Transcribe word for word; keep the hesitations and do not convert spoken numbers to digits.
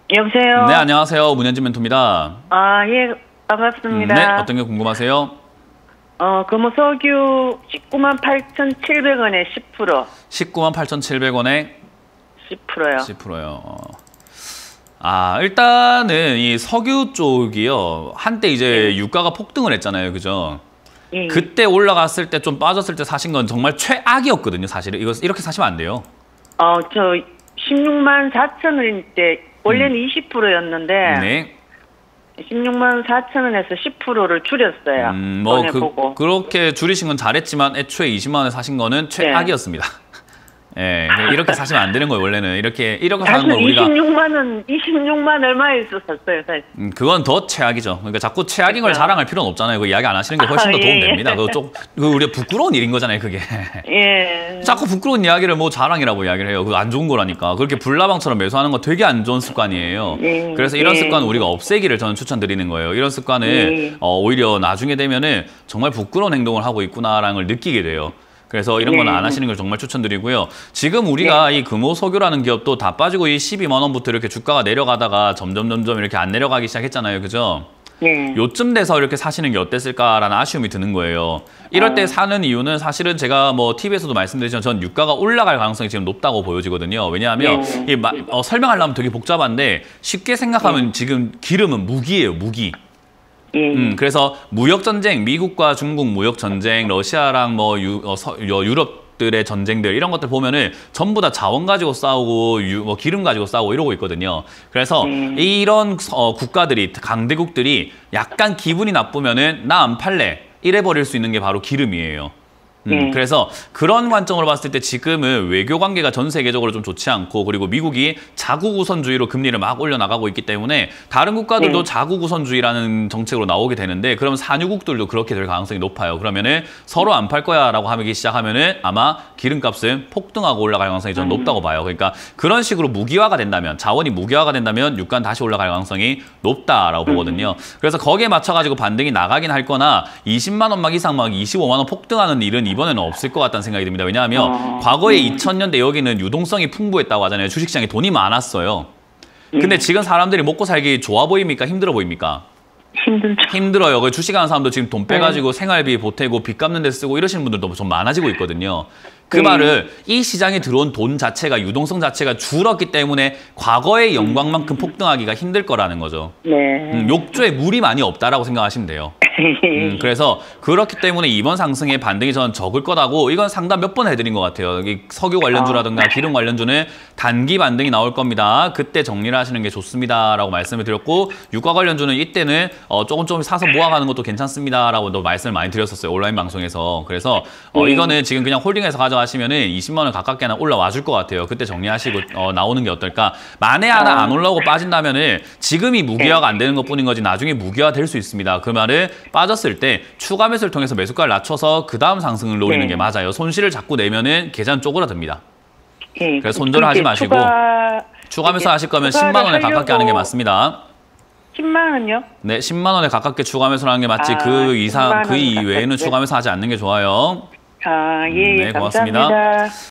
여보세요? 네, 안녕하세요. 문현진 멘토입니다. 아, 예, 반갑습니다. 네, 어떤 게 궁금하세요? 어, 금호석유 십구만 팔천칠백 원에 십 퍼센트. 십구만 팔천칠백 원에 십 퍼센트요. 십 퍼센트요. 아, 일단은 이 석유 쪽이요. 한때 이제 네. 유가가 폭등을 했잖아요. 그죠? 예. 그때 올라갔을 때 좀 빠졌을 때 사신 건 정말 최악이었거든요. 사실은. 이거 이렇게 사시면 안 돼요. 어, 저 십육만 사천 원일 때 원래는 음. 이십 퍼센트였는데 네. 십육만 사천 원에서 십 퍼센트를 줄였어요. 음, 뭐 그, 그렇게 줄이신 건 잘했지만 애초에 이십만 원에 사신 거는 최악이었습니다. 네. 예, 이렇게 사시면 안 되는 거예요. 원래는 이렇게 이렇게 사는 걸 우리가 이십육만 원, 이십육만 얼마에서 샀어요, 사실. 음, 그건 더 최악이죠. 그러니까 자꾸 최악인 걸 자랑할 필요는 없잖아요. 그 이야기 안 하시는 게 훨씬 아, 더 도움 예, 됩니다. 예. 그거 좀 그 우리가 부끄러운 일인 거잖아요. 그게. 예. 자꾸 부끄러운 이야기를 뭐 자랑이라고 이야기를 해요. 그거 안 좋은 거라니까. 그렇게 불나방처럼 매수하는 거 되게 안 좋은 습관이에요. 예, 그래서 이런 예. 습관은 우리가 없애기를 저는 추천드리는 거예요. 이런 습관을 예. 어, 오히려 나중에 되면은 정말 부끄러운 행동을 하고 있구나라는 걸 느끼게 돼요. 그래서 이런 건 안 하시는 걸 정말 추천드리고요. 지금 우리가 이 금호석유라는 기업도 다 빠지고 이 십이만 원부터 이렇게 주가가 내려가다가 점점 점점 이렇게 안 내려가기 시작했잖아요. 그죠? 네. 요쯤 돼서 이렇게 사시는 게 어땠을까라는 아쉬움이 드는 거예요. 이럴 때 사는 이유는 사실은 제가 뭐 티비에서도 말씀드렸지만 전 유가가 올라갈 가능성이 지금 높다고 보여지거든요. 왜냐하면 네. 이 마, 어, 설명하려면 되게 복잡한데 쉽게 생각하면 네. 지금 기름은 무기예요. 무기. 예. 음, 그래서 무역 전쟁, 미국과 중국 무역 전쟁, 러시아랑 뭐 유, 어, 서, 유럽들의 전쟁들 이런 것들 보면은 전부 다 자원 가지고 싸우고 유, 뭐 기름 가지고 싸우고 이러고 있거든요. 그래서 음. 이런 어, 국가들이 강대국들이 약간 기분이 나쁘면은 나 안 팔래 이래 버릴 수 있는 게 바로 기름이에요. 음, 네. 그래서 그런 관점으로 봤을 때 지금은 외교 관계가 전 세계적으로 좀 좋지 않고 그리고 미국이 자국 우선주의로 금리를 막 올려나가고 있기 때문에 다른 국가들도 네. 자국 우선주의라는 정책으로 나오게 되는데 그럼 산유국들도 그렇게 될 가능성이 높아요. 그러면은 서로 안 팔 거야라고 하기 시작하면은 아마 기름값은 폭등하고 올라갈 가능성이 좀 음. 높다고 봐요. 그러니까 그런 식으로 무기화가 된다면 자원이 무기화가 된다면 유가는 다시 올라갈 가능성이 높다라고 보거든요. 그래서 거기에 맞춰가지고 반등이 나가긴 할 거나 이십만 원 막 이상 막 이십오만 원 폭등하는 일은 이번에는 없을 것 같다는 생각이 듭니다. 왜냐하면 어, 과거에 음. 이천 년대 여기는 유동성이 풍부했다고 하잖아요. 주식시장에 돈이 많았어요. 근데 지금 사람들이 먹고 살기 좋아 보입니까? 힘들어 보입니까? 힘들죠. 힘들어요. 그 주식하는 사람도 지금 돈 빼가지고 네. 생활비 보태고 빚 갚는 데 쓰고 이러시는 분들도 좀 많아지고 있거든요. 그 네. 말을 이 시장에 들어온 돈 자체가 유동성 자체가 줄었기 때문에 과거의 영광만큼 폭등하기가 힘들 거라는 거죠. 네. 음, 욕조에 물이 많이 없다라고 생각하시면 돼요. 음, 그래서 그렇기 때문에 이번 상승의 반등이 저는 적을 거라고 이건 상담 몇 번 해드린 것 같아요. 이 석유 관련주라든가 기름 관련주는 단기 반등이 나올 겁니다. 그때 정리를 하시는 게 좋습니다라고 말씀을 드렸고 유가 관련주는 이때는 어, 조금 조금 사서 모아가는 것도 괜찮습니다라고 또 말씀을 많이 드렸었어요. 온라인 방송에서. 그래서 어, 이거는 지금 그냥 홀딩해서 가져가시면은 이십만 원 가깝게나 올라와 줄 것 같아요. 그때 정리하시고 어, 나오는 게 어떨까. 만에 하나 안 올라오고 빠진다면은 지금이 무기화가 안 되는 것뿐인 거지 나중에 무기화 될 수 있습니다. 그 말은 빠졌을 때 추가 매수를 통해서 매수가를 낮춰서 그 다음 상승을 노리는 네. 게 맞아요. 손실을 자꾸 내면은 계산 쪼그라듭니다. 예. 그래서 손절을 하지 마시고 추가, 추가 매수 하실 거면 추가를 십만 원에 가깝게 하는 게 하려고 맞습니다. 십만 원요? 네, 십만 원에 가깝게 추가 매수를 하는 게 맞지 아, 그 이상 십만 그 원 이외에는 가깝게. 추가 매수 하지 않는 게 좋아요. 아, 예, 예, 네, 고맙습니다. 감사합니다.